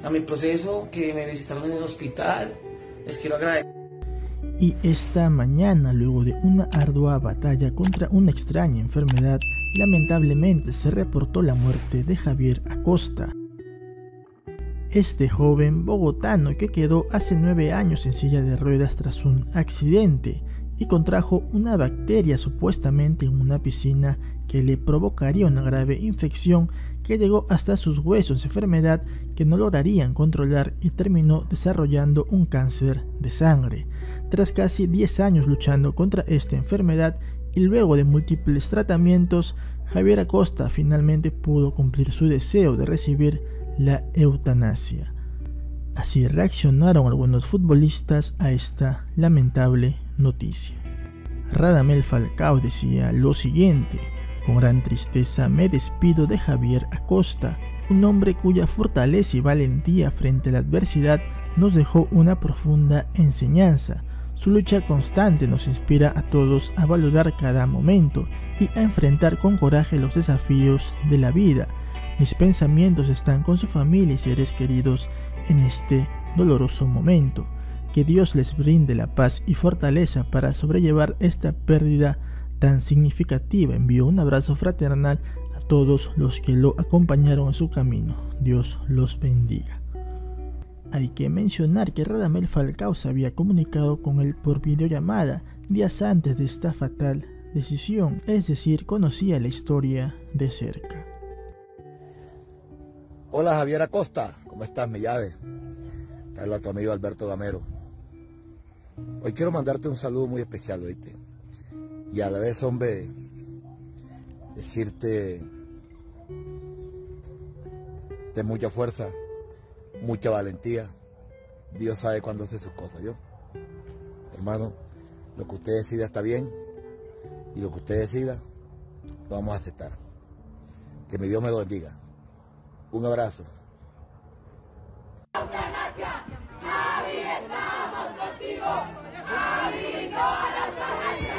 a mi proceso, que me visitaron en el hospital. Les quiero agradecer. Y esta mañana, luego de una ardua batalla contra una extraña enfermedad, lamentablemente se reportó la muerte de Javier Acosta. Este joven bogotano que quedó hace 9 años en silla de ruedas tras un accidente y contrajo una bacteria supuestamente en una piscina que le provocaría una grave infección que llegó hasta sus huesos, enfermedad que no lograrían controlar y terminó desarrollando un cáncer de sangre. Tras casi 10 años luchando contra esta enfermedad y luego de múltiples tratamientos, Javier Acosta finalmente pudo cumplir su deseo de recibir la eutanasia. Así reaccionaron algunos futbolistas a esta lamentable noticia. Radamel Falcao decía lo siguiente: con gran tristeza me despido de Javier Acosta, un hombre cuya fortaleza y valentía frente a la adversidad nos dejó una profunda enseñanza. Su lucha constante nos inspira a todos a valorar cada momento y a enfrentar con coraje los desafíos de la vida. Mis pensamientos están con su familia y seres queridos en este doloroso momento. Que Dios les brinde la paz y fortaleza para sobrellevar esta pérdida tan significativa. Envío un abrazo fraternal a todos los que lo acompañaron en su camino. Dios los bendiga. Hay que mencionar que Radamel Falcao se había comunicado con él por videollamada días antes de esta fatal decisión, es decir, conocía la historia de cerca. Hola Javier Acosta, ¿cómo estás, mi llave? Te habla tu amigo Alberto Gamero. Hoy quiero mandarte un saludo muy especial, ¿oíste? Y a la vez, hombre, decirte de mucha fuerza, mucha valentía. Dios sabe cuándo hace sus cosas, ¿yo? Hermano, lo que usted decida está bien y lo que usted decida lo vamos a aceptar. Que mi Dios me lo bendiga. Un abrazo. Javi, estamos contigo. Javi, no a la eutanasia.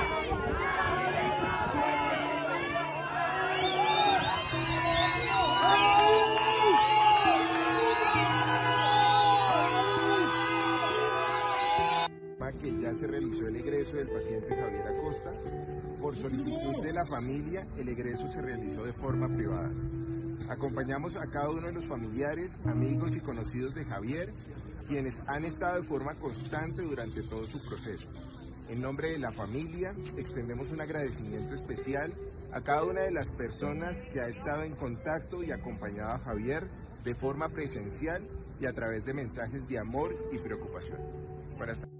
Que ya se realizó el egreso del paciente Javier Acosta. Por solicitud de la familia, el egreso se realizó de forma privada. Acompañamos a cada uno de los familiares, amigos y conocidos de Javier, quienes han estado de forma constante durante todo su proceso. En nombre de la familia, extendemos un agradecimiento especial a cada una de las personas que ha estado en contacto y acompañado a Javier de forma presencial y a través de mensajes de amor y preocupación.